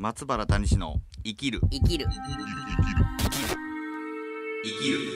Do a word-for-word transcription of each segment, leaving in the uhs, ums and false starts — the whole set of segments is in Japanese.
松原谷氏の生きる生きる生きる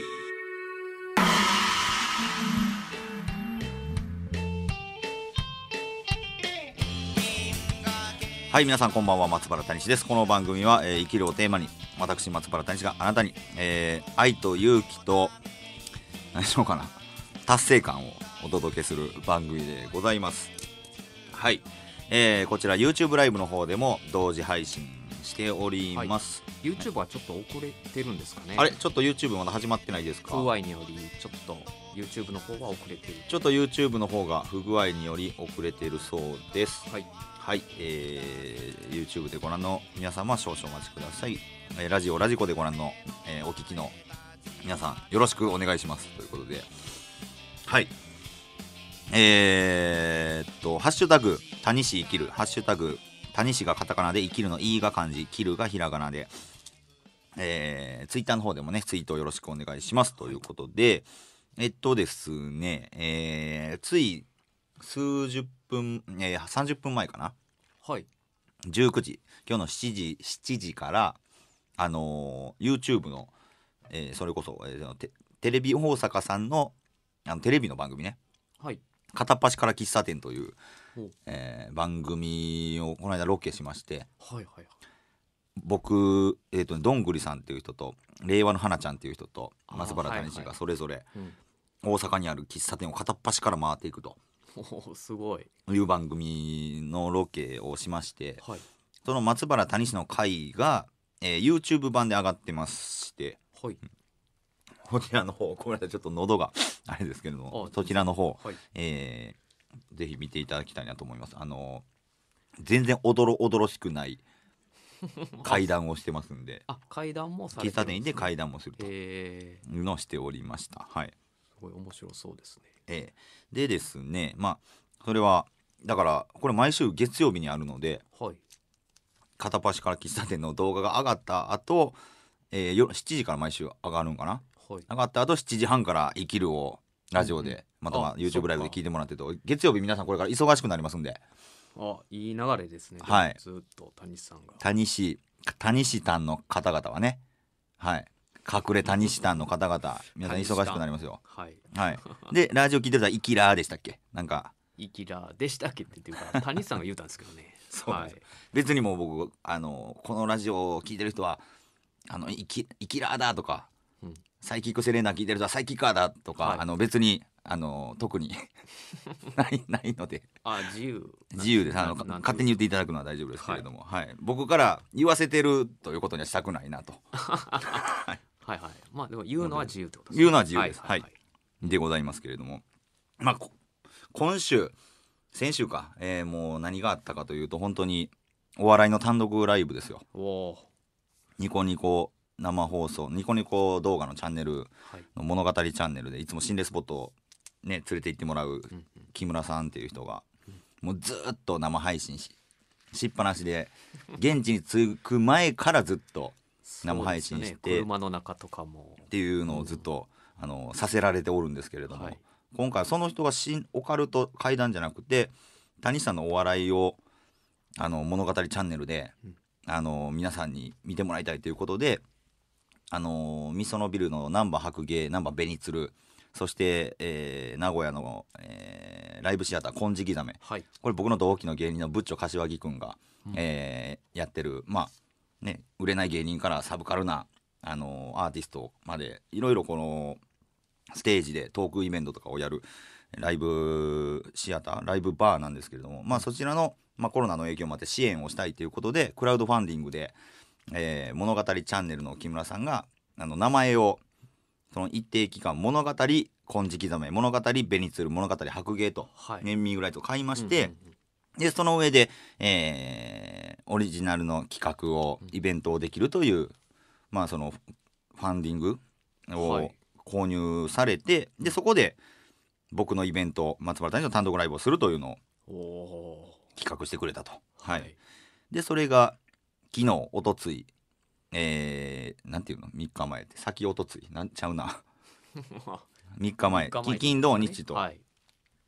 はい、皆さんこんばんは。松原谷氏です。この番組は、えー、生きるをテーマに私松原谷氏があなたに、えー、愛と勇気と何しようかな達成感をお届けする番組でございます。はい、えー、こちら YouTube ライブの方でも同時配信しております、 はい、YouTube はちょっと遅れてるんですかね。 あれちょっと YouTube まだ始まってないですか。 不具合によりちょっと YouTube の方は遅れてる。 ちょっと YouTube の方が不具合により遅れているそうです。 はいはい、えー、YouTube でご覧の皆様は少々お待ちください。えー、ラジオラジコでご覧の、えー、お聞きの皆さんよろしくお願いしますということで、はい、えー、っとハッシュタグ谷氏生きる、ハッシュタグ谷氏がカタカナで生きるのいいが漢字、きるがひらがなで、えー、ツイッターの方でもねツイートよろしくお願いしますということで、えっとですね、えー、つい数十分、えー、さんじゅっぷんまえかな、 はい、 じゅうくじ、今日のしちじ、しちじからあのー、YouTube の、えー、それこそ、えー、テ, テレビ大阪さんのあのテレビの番組ね、 はい、 片っ端から喫茶店という、えー、番組をこの間ロケしまして、 はいはいはい、 僕、えーと、どんぐりさんっていう人と令和の花ちゃんっていう人と松原谷氏がそれぞれ大阪にある喫茶店を片っ端から回っていくとおすごいいう番組のロケをしまして、 はい、 その松原谷氏の回が、えー、YouTube 版で上がってまして、 はい、 こちらの方、ごめんなさいちょっと喉があれですけれども、そちらの方、 はい、 えー、ぜひ見ていただきたいなと思います。あの全然おどろおどろしくない階段をしてますんであ階段もされ喫茶てるんですね。 店で階段もするとへいうのをしておりました。はい、 すごい面白そうですね。 えー、でですね、まあそれはだからこれ毎週月曜日にあるので、 はい、 片っ端から喫茶店の動画が上がった後、えー、よしちじから毎週上がるんかな、 はい、 上がった後しちじはんから生きるをラジオで、うん、またまあ YouTube ライブで聞いてもらってと、月曜日皆さんこれから忙しくなりますんで、 あいい流れですね。 はい、 ずっと谷さんが谷氏谷氏たんの方々はね、はい隠れ谷氏たんの方々皆さん忙しくなりますよ。 はい、 はい、でラジオ聞いてたらイキラーでしたっけ、なんかイキラーでしたっけっていうか谷さんが言うたんですけどねそう、 はい、 別にもう僕あのこのラジオを聞いてる人はあのイキ、イキラーだとか、うん、サイキックセレーナ聞いてる人はサイキッカーだとか、はい、あの別にあの特にないないので、 あ自由自由です。あの勝手に言っていただくのは大丈夫ですけれども、はいはい、僕から言わせてるということにはしたくないなとはいはいはい、まあでも言うのは自由ってことですね。言うのは自由です。はい、 はいはいはい、でございますけれども、まあ今週先週か、えー、もう何があったかというと本当にお笑いの単独ライブですよ。 おニコニコ生放送、ニコニコ動画のチャンネルの物語チャンネルでいつも心霊スポットをね連れて行ってもらう木村さんっていう人がもうずっと生配信ししっぱなしで現地に着く前からずっと生配信して、 ね、車の中とかもっていうのをずっと、うん、あのさせられておるんですけれども、はい、今回その人が新オカルト怪談じゃなくて谷さんのお笑いをあの物語チャンネルで、うん、あの皆さんに見てもらいたいということで、あのみそのビルの難波白芸、難波ベニツル、そして、えー、名古屋の、えー、ライブシアター金色ザメ、はい、これ僕の同期の芸人のブッチョ柏木くんが、うんえー、やってる、まあね、売れない芸人からサブカルな、あのー、アーティストまでいろいろこのステージでトークイベントとかをやるライブシアター、ライブバーなんですけれども、まあ、そちらの、まあ、コロナの影響もあって支援をしたいということでクラウドファンディングで、えー、物語チャンネルの木村さんがあの名前をその一定期間物語金色ザメ、物語ベニツル、物語白芸と、はい、ネーミングライトを買いまして、うんうんうん、でその上で、えー、オリジナルの企画をイベントをできるという、まあ、そのファンディングを購入されて、はい、でそこで僕のイベント松原谷の単独ライブをするというのを企画してくれたと、はいはい、でそれが昨日おとつい、えー、なんていうのみっかまえって先おとついなんちゃうなみっかまえ金土日と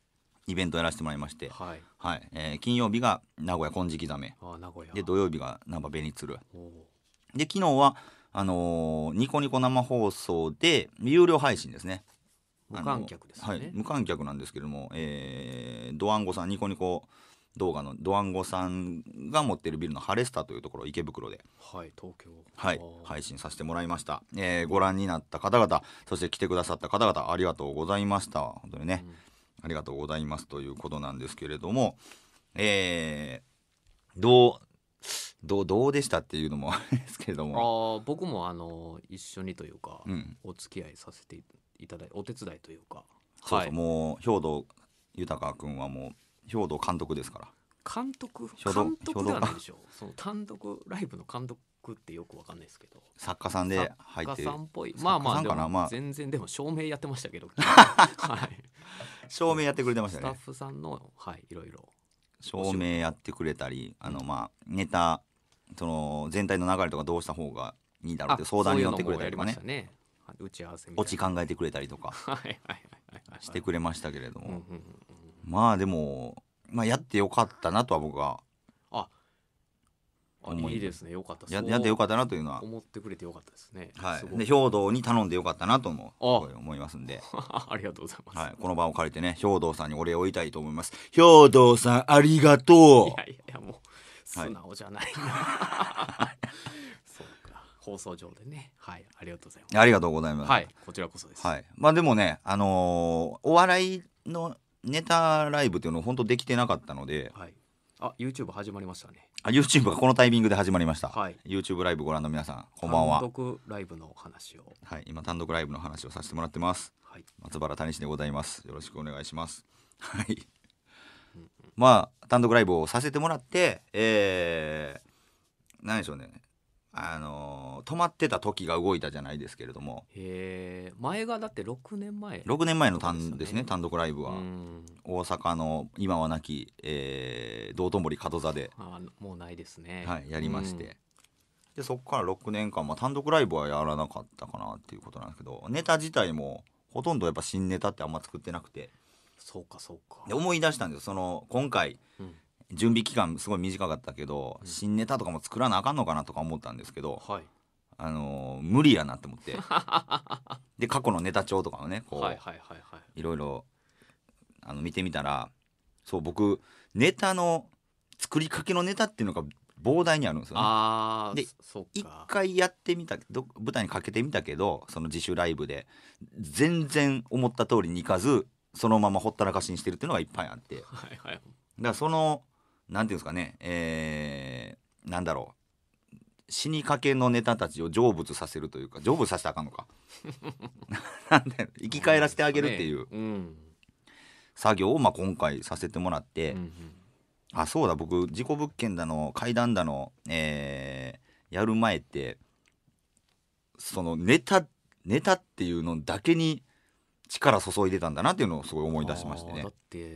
イベントやらせてもらいまして、 はいはいえー、金曜日が名古屋金色ザメあ名古屋で土曜日が難波紅鶴おで昨日はあのーニコニコ生放送で有料配信ですね。 無観客ですね、 はい、無観客なんですけども、えー、ドワンゴさんニコニコ動画のドワンゴさんが持ってるビルのハレスタというところ池袋で、 はい東京はい、配信させてもらいました、えー、ご覧になった方々そして来てくださった方々ありがとうございました。本当にね、うん、ありがとうございますということなんですけれども、えー、どうどうどうでしたっていうのもあれですけれども、 あ僕もあの一緒にというか、 うん、 お付き合いさせていただいてお手伝いというか、 そうそう、 はい、 もう兵藤豊君はもう兵藤監督ですから。 監督兵藤監督ではないでしょう。その単独ライブの監督ってよくわかんないですけど、 作家さんで入って作家さんっぽい、まあまあでも、 まあ、 全然でも照明やってましたけどはい、 照明やってくれてましたね。 スタッフさんのはいいろいろ照明やってくれたり、あのまあネタその全体の流れとかどうした方がいいだろうって相談に乗ってくれたりとかね、 ね打ち合わせみたいなオチ考えてくれたりとかしてくれましたけれども、 うんうんうん、 まあでも、まあ、やってよかったなとは僕はああいいですね、よかった。 や, やってよかったなというのは思ってくれてよかったですね。 はい、 すで兵藤に頼んでよかったなとも思いますんでありがとうございます、 はい、この場を借りてね兵藤さんにお礼を言いたいと思います。兵藤さんありがとう。 いやいやもう素直じゃないな、はい、そうか放送上でね、はいありがとうございます。 ありがとうございます。 はいこちらこそです。 はい、まあでもねあのー、お笑いのネタライブっていうのを本当できてなかったので、 はい、あ YouTube 始まりましたね。 あ YouTube がこのタイミングで始まりました、 はい、 YouTube ライブご覧の皆さんこんばんは。 単独ライブの話を、 はい、今単独ライブの話をさせてもらってます、 はい、 松原谷志でございます。よろしくお願いします。はい、うんうん、まあ単独ライブをさせてもらってえー、何でしょうねあのー、止まってた時が動いたじゃないですけれども、 へ前がだってろくねんまえろくねんまえの単ですね単独ライブはうん大阪の今はなき、えー、道頓堀門座であもうないですね、 はい、やりまして、でそこからろくねんかん、まあ、単独ライブはやらなかったかなっていうことなんですけど、ネタ自体もほとんどやっぱ新ネタってあんま作ってなくて、 そうかそうかで思い出したんですよ。その今回、うん準備期間すごい短かったけど、うん、新ネタとかも作らなあかんのかなとか思ったんですけど、はい、あのー、無理やなって思ってで過去のネタ帳とかをねこう、はいはいはいはい、いろいろあの見てみたら、そう僕ネタの作りかけのネタっていうのが膨大にあるんですよね。あで一回やってみたど舞台にかけてみたけどその自主ライブで全然思った通りにいかずそのままほったらかしにしてるっていうのがいっぱいあって、はいはい、だからそのなんていうんですかね、えー、なんだろう死にかけのネタたちを成仏させるというか成仏させたらあかんのかなんで生き返らせてあげるっていう作業をまあ今回させてもらって、うんうん、あそうだ僕事故物件だの怪談だの、えー、やる前ってそのネタネタっていうのだけに力注いでたんだなっていうのをすごい思い出しましてね。 だって、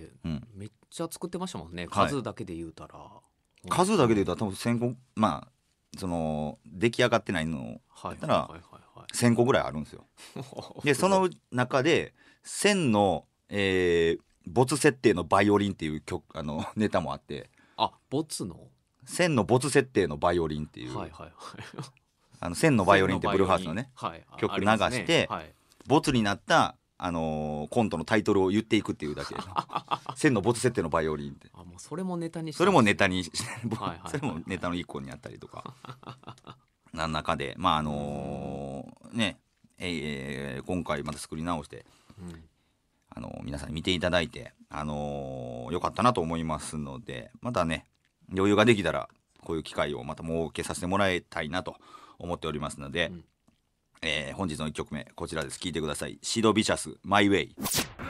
うん、めっちゃ作ってましたもんね、 はい、 数だけで言うたら数だけで言うたら多分せんこまあその出来上がってないのだったらせんこぐらいあるんですよでその中でせんの、えー、没設定のバイオリンっていう曲あのネタもあって、 あ没のせんの没設定のバイオリンっていう、はいはいはい、あのせんのバイオリンってブルーハーツのね、はい、曲流して、ねはい、没になったあのー、コントのタイトルを言っていくっていうだけ千の没設定のバイオリンってあもうそれもネタにしてそれもネタにそれもネタの一個にあったりとかな中でまああのー、ねえー、今回また作り直して、うんあのー、皆さんに見ていただいてあのー、よかったなと思いますのでまたね余裕ができたらこういう機会をまた設けさせてもらいたいなと思っておりますので、うんえー、本日のいっきょくめこちらです。聴いてください。シドビシャスマイウェイ。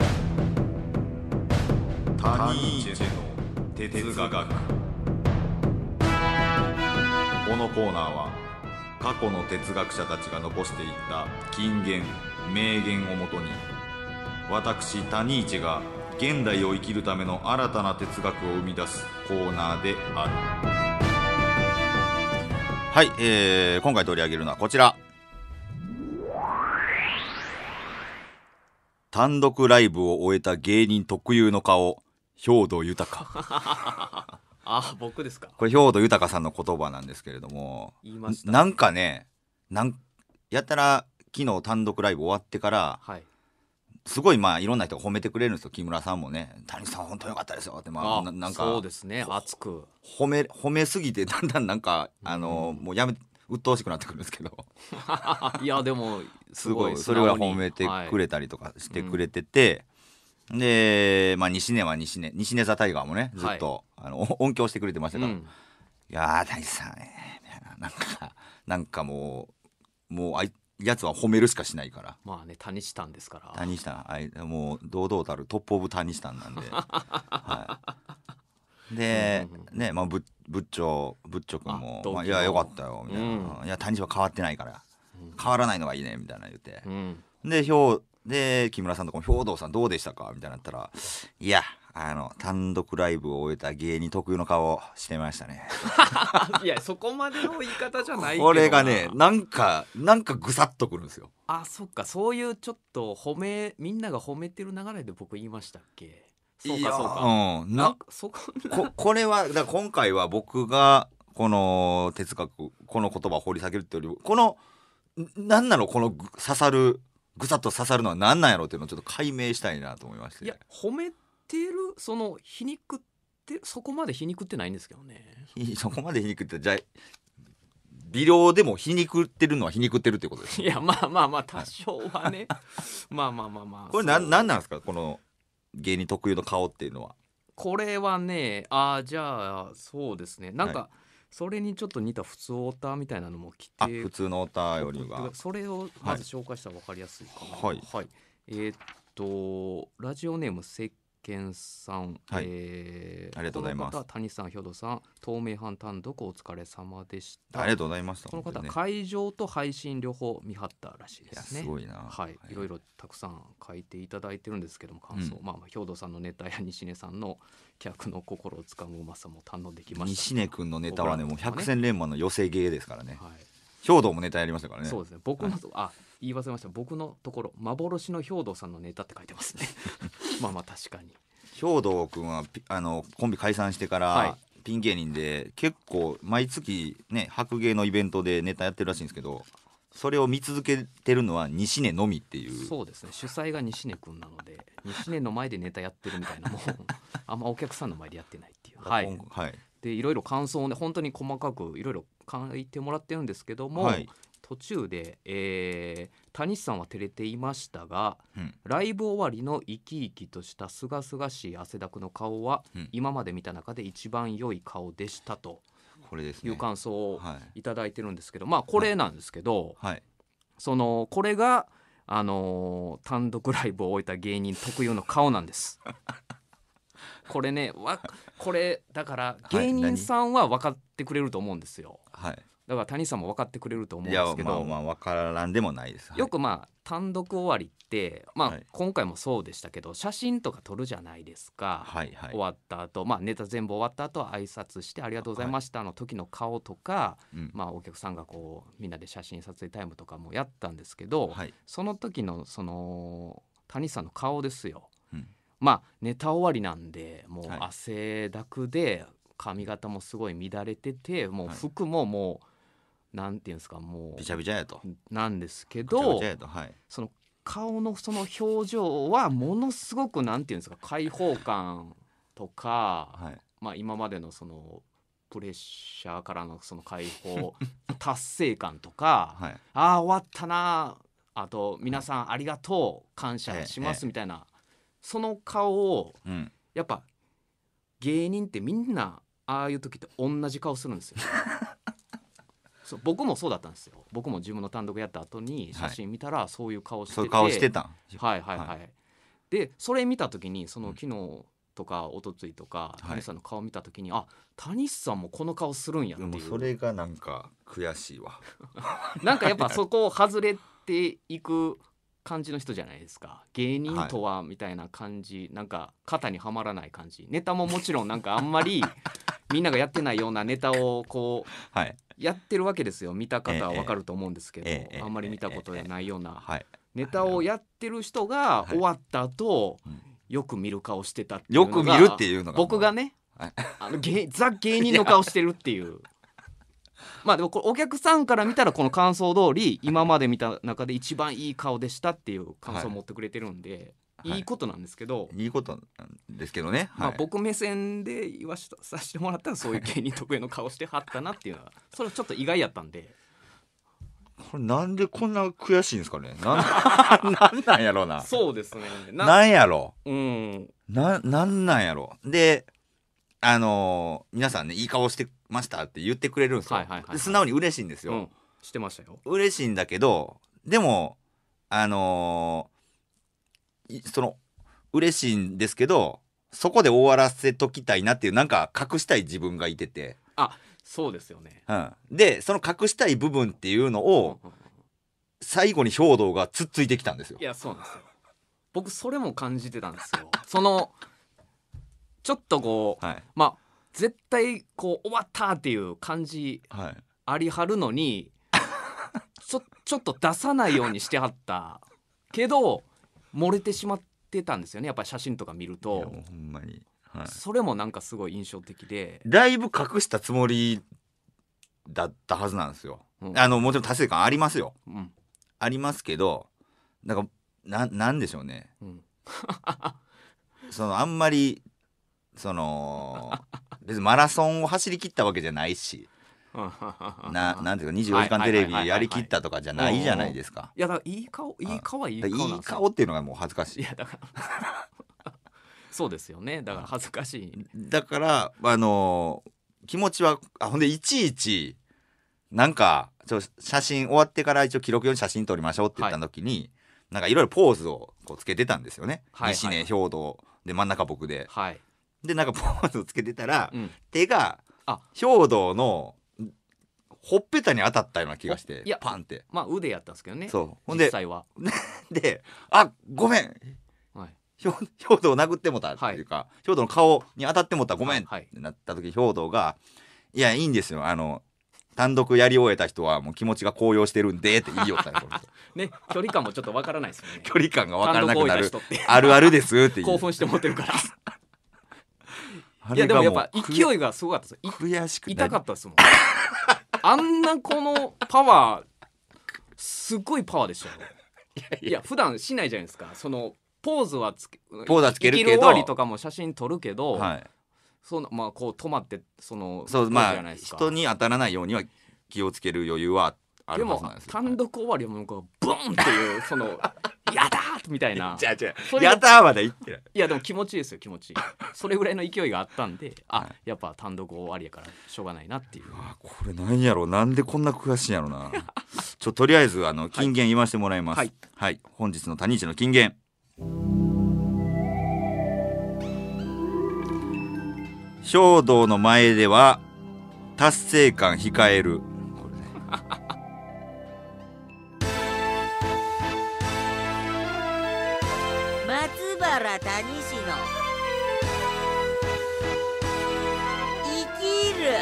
タニーチェの哲学。このコーナーは過去の哲学者たちが残していった金言名言をもとに私タニーチェが現代を生きるための新たな哲学を生み出すコーナーである。はい、えー、今回取り上げるのはこちら。単独ライブを終えた芸人特有の顔、 兵藤豊あ、僕ですか。 これ兵藤豊さんの言葉なんですけれども、 言いました。 なんかね、なんやったら昨日単独ライブ終わってからはい。 すごいまあいろんな人が褒めてくれるんですよ。木村さんもね、谷さん本当良かったですよってまああ、 ななんかそうですね。熱く。 褒め褒めすぎてだんだんなんかあのうんもうやめ鬱陶しくなってくるんですけどいやでもすすごごいいそれぐらい素直に褒めてはいくれたりとかしてくれてて、でまあ西根は西根西根ザタイガーもねずっと、あの音響してくれてましたから、 うんいやー谷さんねみたいななんかなんかもうもうあいやつは褒めるしかしないから。 まあね、谷下んですから。 谷下あいもう堂々たるトップオブ谷下なんで、はい、で、 うんうんうんねまあぶ仏長仏長君あも、 同期のまあ、いやよかったよみたいな、 うんいや谷下は変わってないから変わらないのがいいねみたいな言ってう、ん、 で兵で木村さんとかも兵藤さんどうでしたかみたいなったら、いやあの単独ライブを終えた芸人特有の顔をしてましたねいやそこまでの言い方じゃないけどな。 これがねなんかなんかぐさっとくるんですよ。 あ、そっか、そういうちょっと褒めみんなが褒めてる流れで僕言いましたっけ。そういやかそうか、 うん、 ななんかそこここれはだから今回は僕がこの哲学この言葉を掘り下げるっていうよりこのんなんなのこのぐ刺さるぐさっと刺さるのは何なんやろうっていうのをちょっと解明したいなと思いまして。 いや褒めてるその皮肉ってそこまで皮肉ってないんですけどね。 ひそこまで皮肉ってじゃあ微量でも皮肉ってるのは皮肉ってるってことですいやまあまあまあ多少はねまあまあまあまあこれなんそうなんなんですかこの芸人特有の顔っていうのは。 これはね、あーじゃあそうですね、なんか、 はそれにちょっと似た普通オタみたいなのも来てあ普通のお便りがそれをまず紹介したら分かりやすいかな。 はいえーっとラジオネーム石鹸さん、 はいえーありがとうございますこの方谷さん兵頭さん透明版単独お疲れ様でした。 ありがとうございましたこの方、 本当にね会場と配信両方見張ったらしいいやですね。 すごいなはい、いろいろたくさん書いていただいてるんですけども感想、 うんまあまあ兵頭さんのネタや西根さんの客の心をつかむうまさも堪能できました。 西根君のネタはねもう僕らの百戦錬磨の寄せ芸ですからね。 はい、 兵藤もネタやりましたからね。 そうですね。僕のと、あ、言い忘れました。僕のところ幻の兵頭さんのネタって書いてますね。まあまあ確かに。 兵藤君はピあのコンビ解散してから、 はいピン芸人で結構毎月ね白芸のイベントでネタやってるらしいんですけど、それを見続けてるのは西根のみっていう。 そうですね。主催が西根くんなので、西根の前でネタやってるみたいなもんあんまお客さんの前でやってないっていう。はい。 今はいでいろいろ感想をね本当に細かくいろいろ書いてもらってるんですけども、 はい途中で、えー、谷さんは照れていましたが、 うんライブ終わりの生き生きとしたすがすがしい汗だくの顔は、 うん今まで見た中で一番良い顔でしたとこれですね。 いう感想をはいいただいてるんですけど、まあこれなんですけど、 はいそのこれが、あのー単独ライブを終えた芸人特有の顔なんですこれねわこれだから芸人さんは分かってくれると思うんですよ。 はいだから谷さんも分かってくれると思うんいやですけど、 まあまあ分からんでもないです。はいよくまあ単独終わりってまあはい今回もそうでしたけど写真とか撮るじゃないですか、 はいはい終わった後、まあネタ全部終わった後は挨拶してありがとうございましたの時の顔とか、 うんまあお客さんがこうみんなで写真撮影タイムとかもやったんですけど、 はいその時のその谷さんの顔ですよ。 うんまあネタ終わりなんでもうはい汗だくで髪型もすごい乱れててもう服ももう、なんていうんですかもびちゃびちゃやと。 うなんですけびちゃびどちゃやとはいその顔のその表情はものすごくなんていうんですか開放感とか、 はいまあ今までのそのプレッシャーからのその解放達成感とか、 はいああ終わったなあと皆さんありがとう感謝しますみたいな、その顔をうんやっぱ芸人ってみんなああいう時って同じ顔するんですよそう僕もそうだったんですよ。僕も自分の単独やった後に写真見たらそういう顔してて、 そういう顔してたん。 はいはいはい、 はでそれ見た時にその昨日とか一昨日とか、 はい谷さんの顔見た時にあ谷さんもこの顔するんやっていうでもそれがなんか悔しいわ。 なんかやっぱそこを外れていく感じの人じゃないですか。芸人とはみたいな感じ、なんか肩にはまらない感じ。ネタももちろんなんかあんまりみんながやってないようなネタをこうはいやってるわけですよ。見た方はわかると思うんですけど、 ええええあんまり見たことないようなはいネタをやってる人がはい終わった後、 うんよく見る顔してたっていうのがよく見るっていうのが僕がね、はい、あの芸ザ芸人の顔してるっていうまあでもこれお客さんから見たらこの感想通り今まで見た中で一番いい顔でしたっていう感想を持ってくれてるんで、はい、いいことなんですけど、 いいことなんですけどね、 まあ、僕目線で言わしさせてもらったらそういう芸人得意の顔してはったなっていうのはそれはちょっと意外やったんで、 これなんでこんな悔しいんですかね。なんなんなんやろうな。 そうですね。 ななんやろう。うん。 ななんなんやろ。で、あのー、皆さんねいい顔してましたって言ってくれるんですよ。はいはいはいはい、で素直に嬉しいんですよ。うん、 してましたよ。 嬉しいんだけど、でもあのー、その嬉しいんですけど、そこで終わらせときたいなっていうなんか隠したい自分がいてて。 あ、そうですよね。 うん、でその隠したい部分っていうのを最後に兵頭がつっついてきたんですよ。 いやそうなんですよ。僕それも感じてたんですよ。そのちょっとこう、はい、まあ絶対こう終わったっていう感じありはるのに、はい、ちょ、ちょっと出さないようにしてはったけど漏れてしまってたんですよね。やっぱり写真とか見ると。 いやもうほんまに、 はい、それもなんかすごい印象的で、 だいぶ隠したつもりだったはずなんですよ。うん、あのもちろん達成感ありますよ。うん、ありますけど、なんか な, なんでしょうね。うん、そのあんまりその別にマラソンを走り切ったわけじゃないしな, なんていうかにじゅうよじかんテレビやりきったとかじゃないじゃないですか。 いやだからいい顔いい顔はいい顔なんですよ。 いい顔っていうのがもう恥ずかしい。 いやだからそうですよね。だから恥ずかしい。 だからあの気持ちはあほんでいちいちなんかちょ写真終わってから一応記録用に写真撮りましょうって言った時に、はい、なんかいろいろポーズをこうつけてたんですよね。はいはい、西根兵頭で真ん中僕で。はい、でなんかポーズをつけてたら、うん、手が兵頭のほっぺたに当たったような気がして、いやパンってまあ腕やったんですけどね。 そうほんで実際はであごめん、はい、兵頭を殴ってもたっていうか、はい、兵頭の顔に当たってもたごめんってなった時、兵頭がいやいいんですよ、あの単独やり終えた人はもう気持ちが高揚してるんでって言いよったね。 ね、距離感もちょっとわからないですよね。 距離感がわからなくなるあるあるですっていう興奮して持ってるからいやでもやっぱ勢いがすごかったですよ。 悔しく痛かったですもんあんなこのパワーすごいパワーでしたよ。いやいやいや普段しないじゃないですか。そのポーズはつけポーズはつけるけど生きる終わりとかも写真撮るけど、はい、そのまあこう止まってそのそうまあ人に当たらないようには気をつける余裕はあるはずなんですよ。 でも単独終わりはもうこうブンっていうそのやだーみたいなじゃあじゃあやだーまで言ってない。 いやでも気持ちいいですよ気持ちいいそれぐらいの勢いがあったんであ、はい、やっぱ単独終わりやからしょうがないなっていう。 あこれなんやろなんでこんな悔しいんやろなちょとりあえずあの金言言わせてもらいます。はい、はい、本日の谷一の金言、兵頭の前では達成感控える。これね松原谷氏の生きる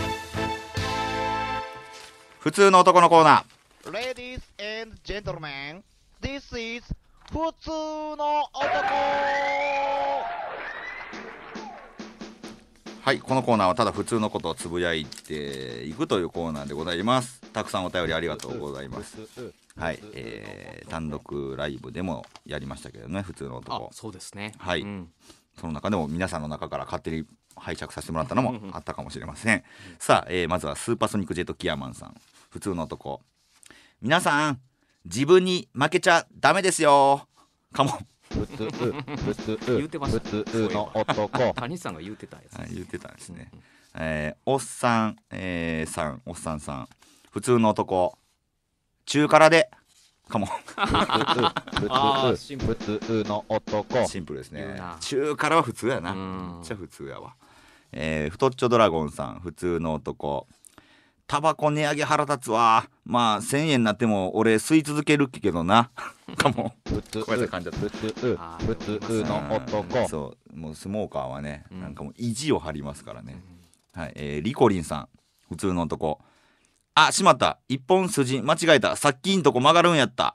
普通の男のコーナー。Ladies and gentlemen, this is 普通の男。 はい、このコーナーはただ普通のことをつぶやいていくというコーナーでございます。たくさんお便りありがとうございます。はい、えー、単独ライブでもやりましたけどね、普通の男。 あ、そうですね。 はい、うん、その中でも皆さんの中から勝手に拝借させてもらったのもあったかもしれませんさあ、えー、まずはスーパーソニックジェットキヤマンさん、普通の男。皆さん自分に負けちゃダメですよ。カモン。 普通普通言うてました。 普通の男。 谷さんが言うてたやつ、 はい、言うてたんですね。えー、おっさん、えー、さんおっさんさん普通の男中辛でカモン。 普通普通の男。 シンプルですね。中辛は普通やな。めっちゃ普通やわ。えー、太っちょドラゴンさん普通の男。タバコ値上げ腹立つわ。まあせんえんになっても俺吸い続けるけどな。かも普通普通普通の男。 そうもうスモーカーはね、うん、なんかもう意地を張りますからね、うん、はい、えー、リコリンさん普通の男。あしまった一本筋間違えたさっきんとこ曲がるんやった。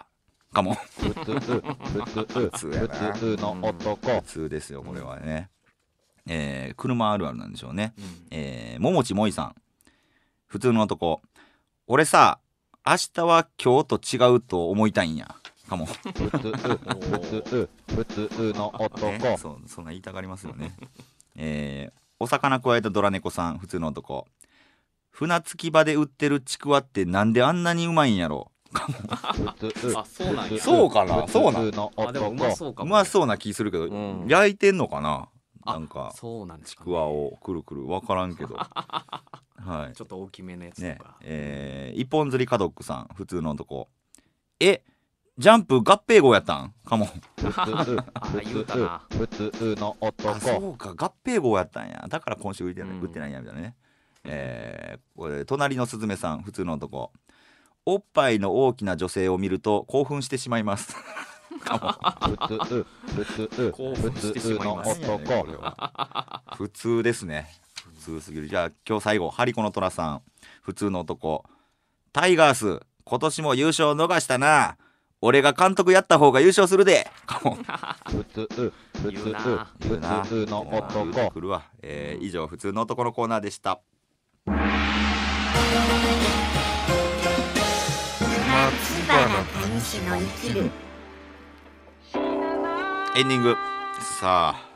かも普通普通普通やな普通の男普通ですよこれはね、えー、車あるあるなんでしょうね、 うんえー、ももちもいさん普通の男俺さ明日は今日と違うと思いたいんやかも普通普通普通の男ね、そうそんな言いたがりますよねえー、お魚くわえたドラ猫さん普通の男船着き場で売ってるちくわってなんであんなにうまいんやろ普通あそうなんやそうかなそうなん普通のあでもうまそうかもうまそうな気するけど、 うん焼いてんのかなあなんかそうなんですか、 ちくわをくるくる分からんけどはいちょっと大きめのやつとねか、 えー、一本釣りカドックさん普通の男えジャンプ合併号やったんかも普通あ言うたな普通の男あそうか合併号やったんやだから今週売ってない、 うん売ってないんやみたいなねえー、これ隣のスズメさん普通の男おっぱいの大きな女性を見ると興奮してしまいます普通普通興奮してしまいます普通の男これは普通ですね普通すぎるじゃあ今日最後ハリコの虎さん普通の男タイガース今年も優勝逃したな俺が監督やった方が優勝するでかも普通普通言うな言うな普通の言うて男くるわ、えー、以上普通の男のコーナーでした松原谷氏の生きるエンディングさあ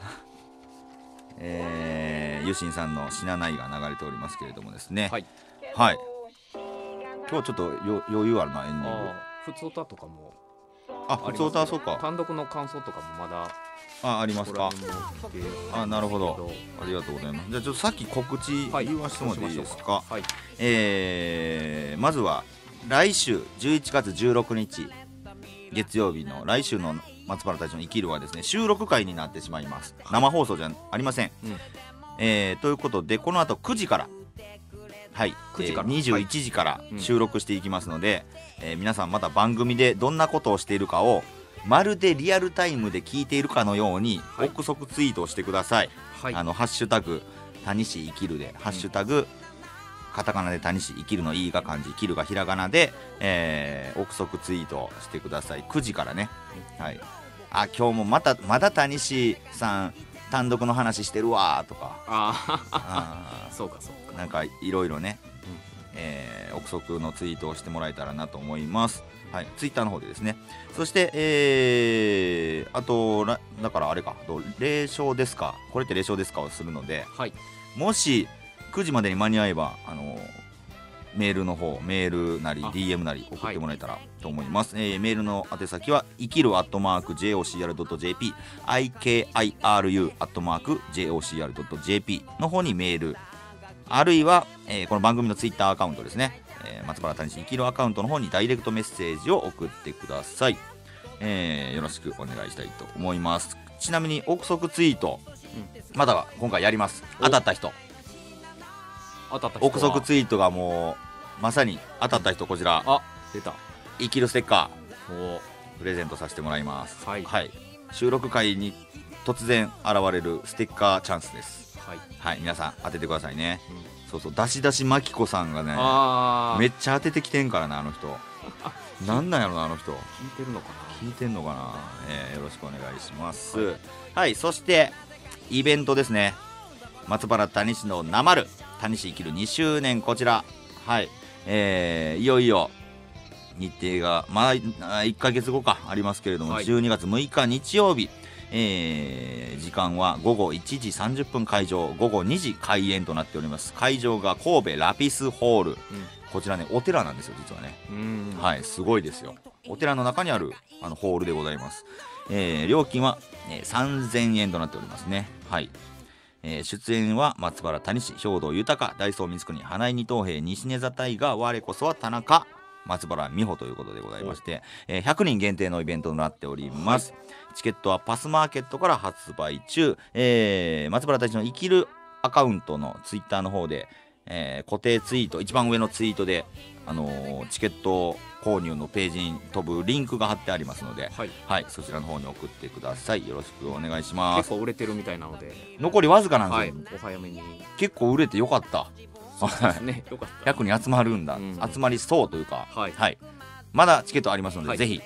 えー、ゆしんさんの「死なない」が流れておりますけれどもですねはいはい今日ちょっとよ余裕あるなエンディングあ普通歌とかもあ普通歌そうか単独の感想とかもまだあありますかここら辺も来てあなるほどけありがとうございますじゃあちょっとさっき告知はい言わせてもらっていいですか、 はいえーまずは来週じゅういちがつじゅうろくにち月曜日の来週の松原たちの生きるはですね収録会になってしまいます生放送じゃありません、 うんえーということでこの後くじからはいくじからえーにじゅういちじからうん収録していきますので、えー皆さんまた番組でどんなことをしているかをまるでリアルタイムで聞いているかのようにはい憶測ツイートをしてください、 はいあのハッシュタグ谷氏生きるで、ハッシュタグカタカナで谷氏生きるのいいが漢字生きるがひらがなで、えー、憶測ツイートしてくださいくじからね、はい、あ今日もまたまだ谷氏さん単独の話してるわーとかあああそうかそうかーなんかいろいろね、えー、憶測のツイートをしてもらえたらなと思いますはい、ツイッターの方でですねそして、えー、あとらだからあれかと霊障ですかこれって霊障ですかをするのではいもしくじまでに間に合えばあのメールの方メールなりあディーエム なり送ってもらえたらと思います、えーメールの宛先は生きるアットマーク ジェイオーシーアールドットジェーピー アイケーアイアールユー アットマーク ジェイオーシーアールドットジェーピー の方にメールあるいは、えーこの番組のツイッターアカウントですね、えー松原谷氏生きるアカウントの方にダイレクトメッセージを送ってください、えーよろしくお願いしたいと思いますちなみに憶測ツイート、まだ今回やります当たった人当たった人は憶測ツイートがもうまさに当たった人こちらあ出た生きるステッカおープレゼントさせてもらいますはい収録会に突然現れるステッカーチャンスですはい、 はい皆さん当ててくださいねうんそうそうだしだしまきこさんがねああめっちゃ当ててきてんからなあの人なんなんやろなあの人聞いてるのか聞いてんのかな、えーよろしくお願いしますははいい、そしてイベントですね松原谷氏のなまる谷氏生きるにしゅうねんこちらはいえーいよいよ日程がまあいっかげつごかありますけれども、 はいじゅうにがつむいか日曜日えー時間はごごいちじさんじゅっぷん開場ごごにじ開演となっております会場が神戸ラピスホール、こちらねお寺なんですよ実はねうんうんはいすごいですよお寺の中にあるあのホールでございます、えー料金は、えーさんぜんえんとなっておりますねはい、えー出演は松原谷氏兵藤豊大宗光国花井二等兵西根座大河我こそは田中松原美穂ということでございまして、えーひゃくにん限定のイベントとなっております、チケットはパスマーケットから発売中、えー松原たちの生きるアカウントのツイッターの方で、えー固定ツイート一番上のツイートで、あのーチケット購入のページに飛ぶリンクが貼ってありますので、 はいはい、そちらの方に送ってくださいよろしくお願いします結構売れてるみたいなので残りわずかなんですよ、 はいお早めに結構売れてよかったそうですねよかったひゃくにん集まるんだ、 うん集まりそうというか、 はいまだチケットありますので、 はいぜひ、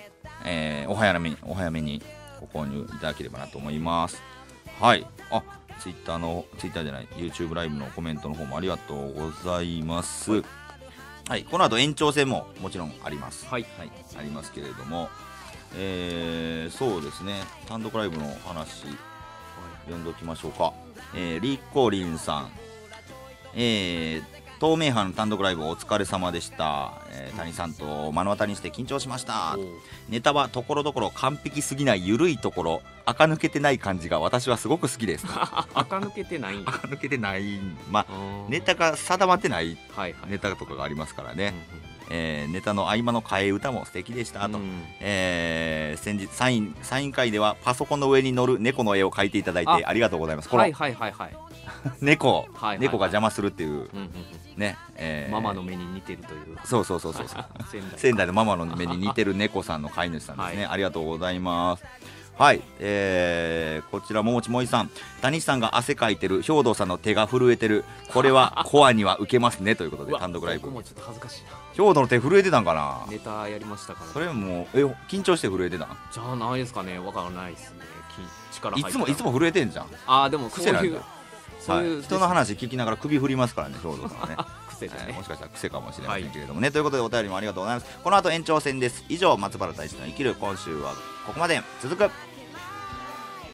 えー、お早めにお早めにご購入いただければなと思います。はい。あ、ツイッターのツイッターじゃない YouTube ライブのコメントの方もありがとうございます。はい、はい、この後延長戦ももちろんあります。 はい、 はい、ありますけれども、えー、そうですね、単独ライブの話読んでおきましょうか。えー、リコリンさん、えー、透明版の単独ライブお疲れ様でした、えー、谷さんと目の当たりにして緊張しました。ネタはところどころ完璧すぎない緩いところ、垢抜けてない感じが私はすごく好きです。 垢抜けてないんや。 垢抜けてないまあネタが定まってないはいはいネタとかがありますからね、 うんうんえー、ネタの合間の替え歌も素敵でしたと、 うん、 えー、先日サインサイン会ではパソコンの上に乗る猫の絵を描いていただいて あ, ありがとうございます。この、 はいはいはいはい猫、 はいはいはい、 猫が邪魔するっていう、うんうんうん、ね、えー、 ママの目に似てるというそうそうそうそう仙台仙台のママの目に似てる猫さんの飼い主さんですね、はい、ありがとうございます。はい、えー、こちらももちもいさん、谷さんが汗かいてる、兵藤さんの手が震えてる、これはコアには受けますねということで単独ライブ。 僕もちょっと恥ずかしいな。 兵藤の手震えてたんかな。 ネタやりましたから、ね、 それもえ緊張して震えてたんじゃあないですかね。わからないですね。力入っていつもいつも震えてんじゃん。 ああでもそういうそういう、はい、人の話聞きながら首振りますからね、兵藤さんはね。 癖でね、 えー、もしかしたら癖かもしれませんけれどもね、はい、ということでお便りもありがとうございます。この後延長戦です。以上松原大志の生きる、今週はここまで。続く。